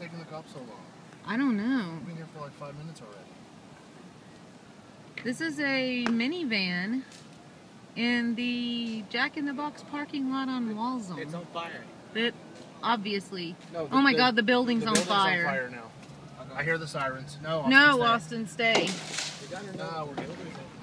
taking the cops so long? I don't know. We've been here for like 5 minutes already. This is a minivan in the Jack in the Box parking lot on Walzone. It's on fire. That obviously. No, Oh my God, the building's on fire. on fire now. I hear the sirens. No, No, Austin, stay. No, we're good.